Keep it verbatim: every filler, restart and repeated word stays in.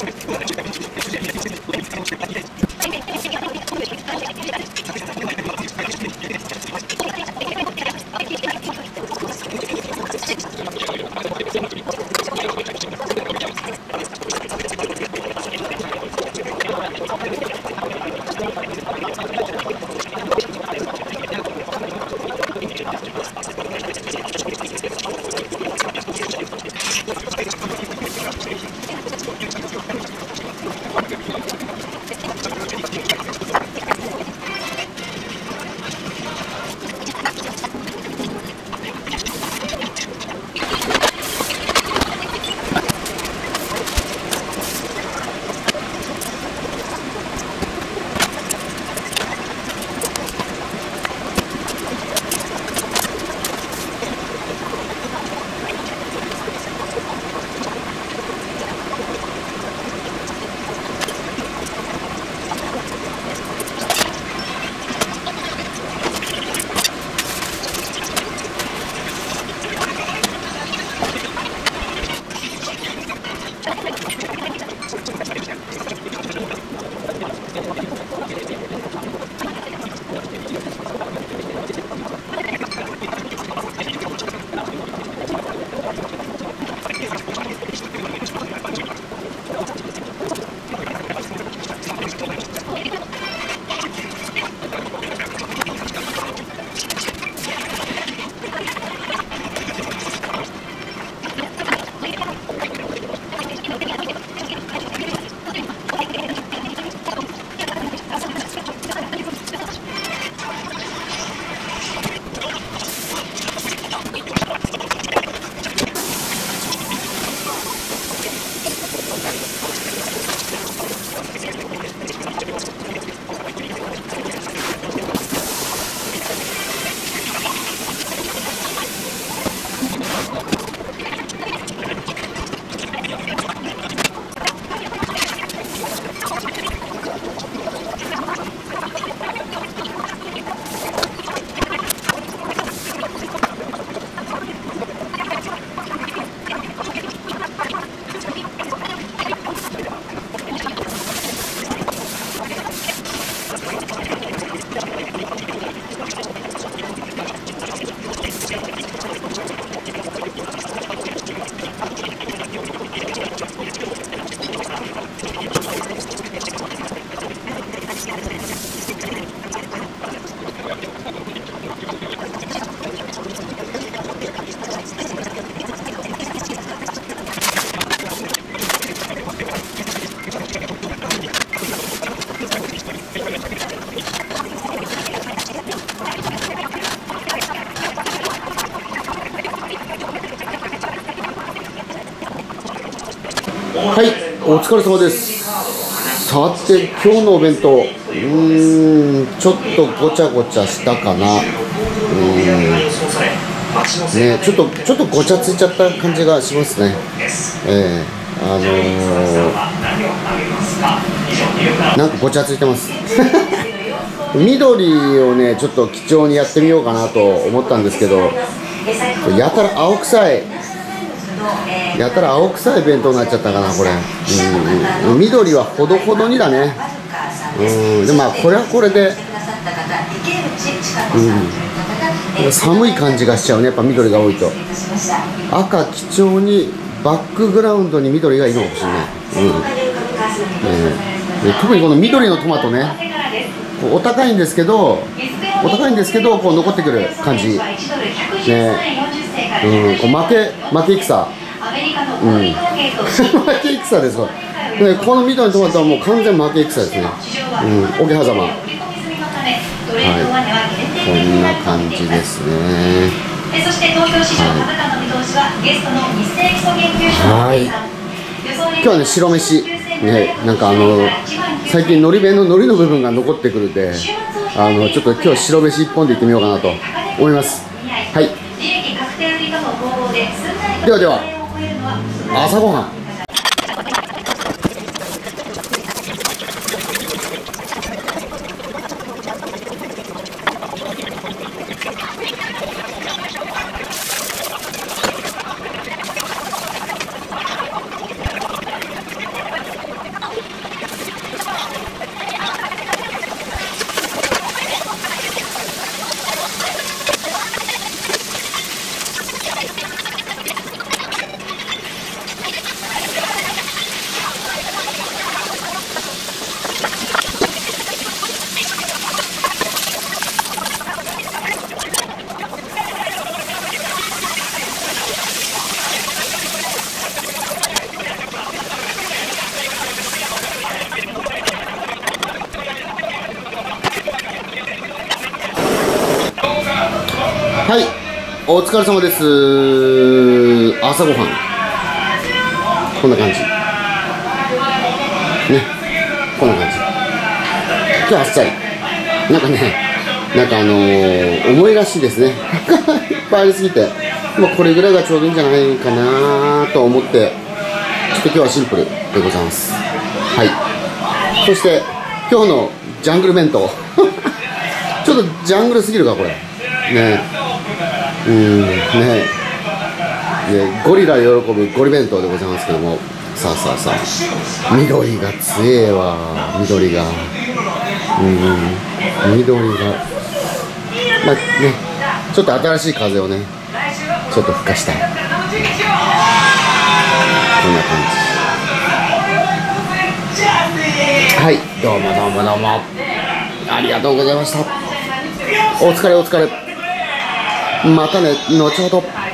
はい、お疲れ様です。さて、今日のお弁当、うーん、ちょっとごちゃごちゃしたかな。うーん、ね、ちょっと、ちょっとごちゃついちゃった感じがしますね。えー、あのー、なんかごちゃついてます。緑をね、ちょっと貴重にやってみようかなと思ったんですけど、やたら青臭い。やたら青臭い弁当になっちゃったかな、これ。うん、緑はほどほどにだね。うん、でまあこれはこれで、うん、寒い感じがしちゃうね、やっぱ緑が多いと。赤基調にバックグラウンドに緑がいいのかもしれない。うん、えー、で特にこの緑のトマトね、お高いんですけど、お高いんですけどこう残ってくる感じね。うん、こう負け負け戦、うん、負け戦ですわ。でこの緑のトマトはもう完全負け戦ですね。うん、桶狭間。はい、こんな感じですね。そして東京市場株価の見通しはゲストの日清基礎研究所のはい。今日はね、白飯ね、なんかあの最近のり弁の海苔の部分が残ってくるんで、あのちょっと今日白飯一本でいってみようかなと思います。はい。ではでは、朝ごはん。 はい、お疲れ様です。朝ごはんこんな感じね、こんな感じ。今日あっさりなんかね、なんかあのー、重いらしいですねいっぱいありすぎて、まあ、これぐらいがちょうどいいんじゃないかなと思って、ちょっと今日はシンプルでございます。はい、そして今日のジャングル弁当ちょっとジャングルすぎるかこれね。うんねね、ゴリラ喜ぶゴリ弁当でございますけども、さあさあさあ、緑が強えわ、緑が、うん緑が、まあね、ちょっと新しい風をね、ちょっと吹かしたい、こんな感じ。はい、どうもどうもどうもありがとうございました。お疲れお疲れ、またね、後ほど。